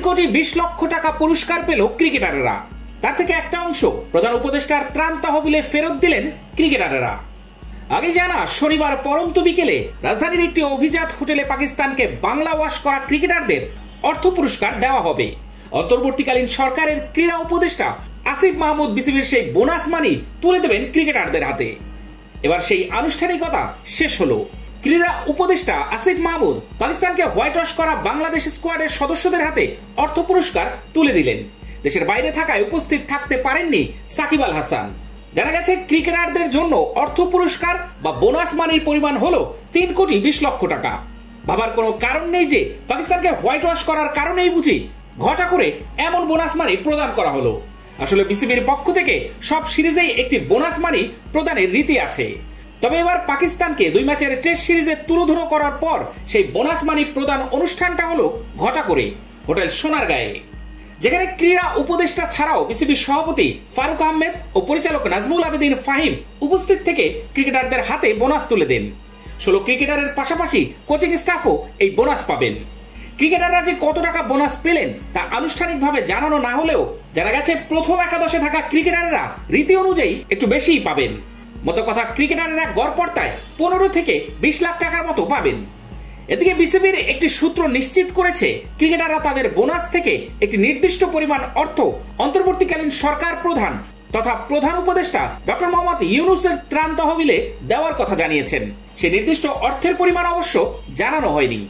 3,20,00,000 টাকা পুরস্কার পেল ক্রিকেটাররা। তার থেকে একটা অংশ প্রধান উপদেষ্টার ত্রাণ তহবিলে ফেরত দিলেন ক্রিকেটাররা। আগে জানা শনিবার পরন্ত বিকেলে রাজধানীর একটি অভিজাত হোটেলে পাকিস্তানকে বাংলা ওয়াশ করা ক্রিকেটারদের অর্থ পুরস্কার দেওয়া হবে। অন্তর্বর্তীকালীন সরকারের ক্রীড়া উপদেষ্টা আসিফ মাহমুদ বিসিবির সেই বোনাস মানি তুলে দেবেন ক্রিকেটারদের হাতে। এবার সেই আনুষ্ঠানিকতা শেষ হলো। ক্রীড়া উপদেষ্টা আসিফ মাহমুদ পাকিস্তানকে হোয়াইট ওয়াশ করা বাংলাদেশ স্কোয়াডের সদস্যদের হাতে অর্থ পুরস্কার তুলে দিলেন। দেশের বাইরে থাকায় উপস্থিত থাকতে পারেননি সাকিব আল হাসান। জানা গেছে ক্রিকেটারদের জন্য অর্থ পুরস্কার বা বোনাস মানির পরিমাণ হলো 3,20,00,000 টাকা। ভাবার কোনো কারণ নেই যে পাকিস্তানকে হোয়াইট ওয়াশ করার কারণেই বুঝি ঘটা করে এমন বোনাস মানি প্রদান করা হলো। আসলে বিসিবির পক্ষ থেকে সব সিরিজেই একটি বোনাস মানি প্রদানের রীতি আছে। তবে এবার পাকিস্তানকে 2 ম্যাচের টেস্ট সিরিজে তুলোধুনো করার পর সেই বোনাস মানি প্রদান অনুষ্ঠানটা হলো ঘটা করে হোটেল সোনারগাঁয়ে, যেখানে ক্রীড়া উপদেষ্টা ছাড়াও বিসিবি সভাপতি ফারুক আহমেদ ও পরিচালক নাজমুল আবেদিন ফাহিম উপস্থিত থেকে ক্রিকেটারদের হাতে বোনাস তুলে দেন। 16 ক্রিকেটারের পাশাপাশি কোচিং স্টাফও এই বোনাস পাবেন। ক্রিকেটাররা যে কত টাকা বোনাস পেলেন তা আনুষ্ঠানিকভাবে জানানো না হলেও জানা গেছে প্রথম একাদশে থাকা ক্রিকেটাররা রীতি অনুযায়ী একটু বেশিই পাবেন। মতো কথা, ক্রিকেটাররা গড়পড়তায় 15 থেকে 20 লাখ টাকার মতো পাবেন। এদিকে বিসিবির একটি সূত্র নিশ্চিত করেছে ক্রিকেটাররা তাদের বোনাস থেকে একটি নির্দিষ্ট পরিমাণ অর্থ অন্তর্বর্তীকালীন সরকার প্রধান তথা প্রধান উপদেষ্টা ডক্টর মোহাম্মদ ইউনূসের ত্রাণ তহবিলে দেওয়ার কথা জানিয়েছেন। সেই নির্দিষ্ট অর্থের পরিমাণ অবশ্য জানানো হয়নি।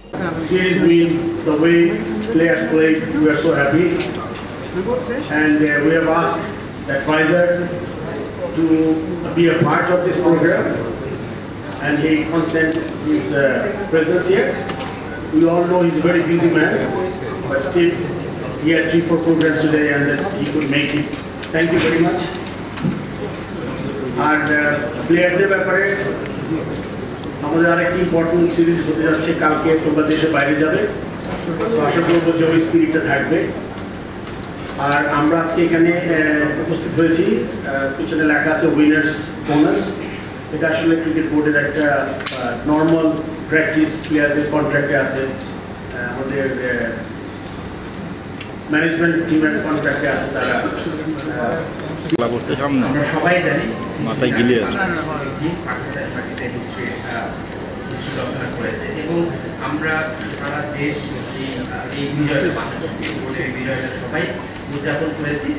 to be a part of this program, and he consent his presence here. We all know he's a very busy man, but still he had 3-4 programs today and that he could make it. Thank you very much. And প্লেয়ারদের ব্যাপারে আমাদের আরেকটি important series হতে যাচ্ছে কালকে। তোমরা দেশের বাইরে যাবে, তো আশা করবো যে ওই স্পিরিটটা থাকবে। আর আমরা আজকে এখানে উপস্থিত হয়েছি, পিছনে লেখা আছে উইনার্স বোনাস। এটা আসলে ক্রিকেট বোর্ডের একটা নর্মাল প্র্যাকটিস, প্লেয়ারদের কন্ট্রাক্টে আছে, আমাদের ম্যানেজমেন্ট টিমের কন্ট্রাক্টে আছে। তারা আমরা সবাই জানি মাথায় গিলে রচনা করেছে এবং আমরা সারা দেশ এই বিজয়টা বাংলাদেশ বিজয়টা সবাই উদযাপন করেছি।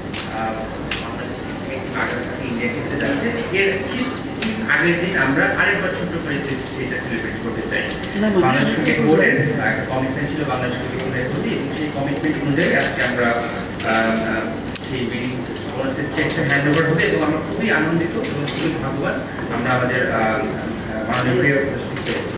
ইন্ডিয়া খেলতে যাচ্ছে, এর ঠিক আগের দিন আমরা আরেকবার ছোট্ট করে এটা সেলিব্রেট করতে চাই। বাংলাদেশ ক্রিকেট বোর্ডের কমিটমেন্ট ছিল বাংলাদেশ ক্রিকেট বোর্ডের প্রতি, এবং সেই কমিটমেন্ট অনুযায়ী আজকে আমরা সেই বিলিং বোনাসের চেকটা হ্যান্ড ওভার হবে এবং আমরা খুবই আনন্দিত এবং খুবই ভাগ্যবান আমরা আমাদের মাননীয়